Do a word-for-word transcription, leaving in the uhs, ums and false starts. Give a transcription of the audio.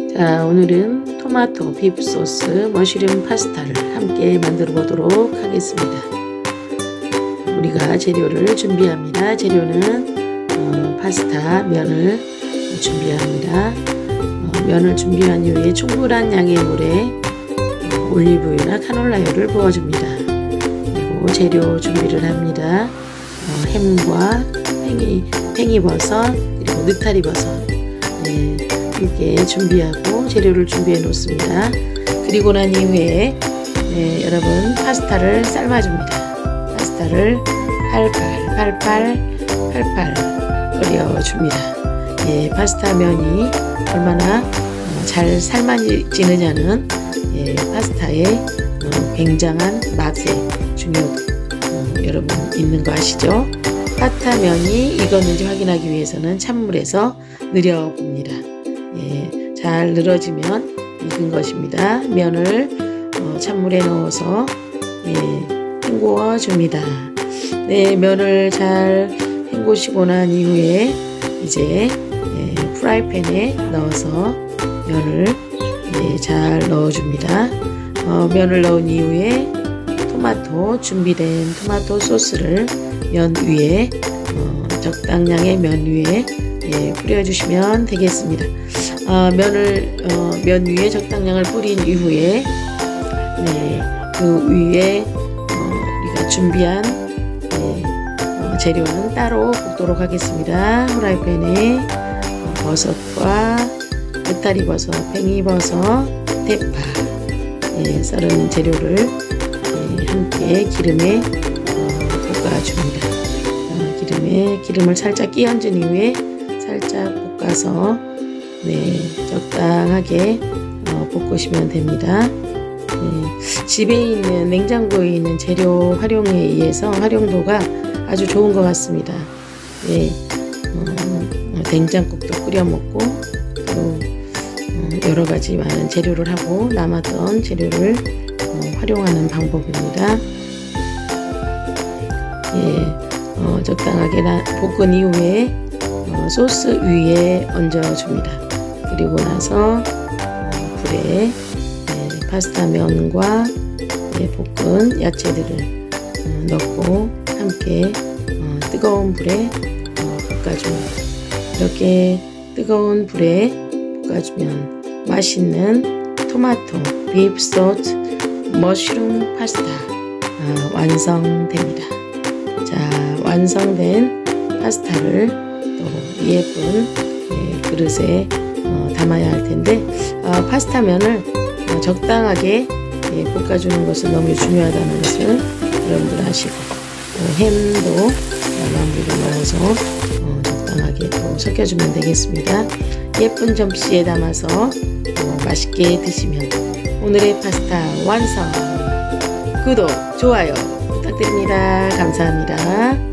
자, 오늘은 토마토 비프 소스 머쉬룸 파스타를 함께 만들어 보도록 하겠습니다. 우리가 재료를 준비합니다. 재료는 어, 파스타 면을 준비합니다. 어, 면을 준비한 이후에 충분한 양의 물에 어, 올리브유나 카놀라유를 부어줍니다. 그리고 재료 준비를 합니다. 어, 햄과 팽이, 팽이버섯 그리고 느타리버섯 네, 함께 준비하고 재료를 준비해 놓습니다. 그리고 난 이후에 네, 여러분 파스타를 삶아줍니다. 파스타를 팔팔 팔팔 팔팔 끓여줍니다. 예, 파스타 면이 얼마나 어, 잘 삶아지느냐는 예, 파스타의 어, 굉장한 맛에 중요 어, 여러분 있는 거 아시죠? 파스타 면이 익었는지 확인하기 위해서는 찬물에서 늘여봅니다. 예, 잘 늘어지면 익은 것입니다. 면을 어, 찬물에 넣어서 예, 헹구어 줍니다. 네, 면을 잘 헹구시고 난 이후에 이제 예, 프라이팬에 넣어서 면을 예, 잘 넣어줍니다. 어, 면을 넣은 이후에 토마토 준비된 토마토 소스를 면 위에 어, 적당량의 면 위에 예, 뿌려주시면 되겠습니다. 어, 면을 어, 면 위에 적당량을 뿌린 이후에 네, 그 위에 어, 우리가 준비한 네, 어, 재료는 따로 볶도록 하겠습니다. 프라이팬에 어, 버섯과 느타리버섯, 팽이버섯, 대파 예, 썰은 재료를 예, 함께 기름에 어, 볶아줍니다. 어, 기름에 기름을 살짝 끼얹은 이후에 살짝 볶아서 네, 적당하게 어, 볶으시면 됩니다. 네, 집에 있는 냉장고에 있는 재료 활용에 의해서 활용도가 아주 좋은 것 같습니다. 네, 어, 된장국도 끓여 먹고 또 어, 여러 가지 많은 재료를 하고 남았던 재료를 어, 활용하는 방법입니다. 예, 어, 적당하게 나, 볶은 이후에 어, 소스 위에 얹어줍니다. 그리고 나서 어, 불에 예, 파스타 면과 예, 볶은 야채들을 어, 넣고 함께 어, 뜨거운 불에 어, 볶아줍니다. 이렇게 뜨거운 불에 볶아주면 맛있는 토마토 비프 소스 머쉬룸 파스타 어, 완성됩니다. 자, 완성된 파스타를 또 예쁜 예, 그릇에 어, 담아야 할 텐데 어, 파스타 면을 어, 적당하게 예, 볶아주는 것은 너무 중요하다는 것을 여러분들 아시고 어, 햄도 어, 마무리로 넣어서 어, 적당하게 또 섞여주면 되겠습니다. 예쁜 접시에 담아서 어, 맛있게 드시면 오늘의 파스타 완성. 구독, 좋아요 부탁드립니다. 감사합니다.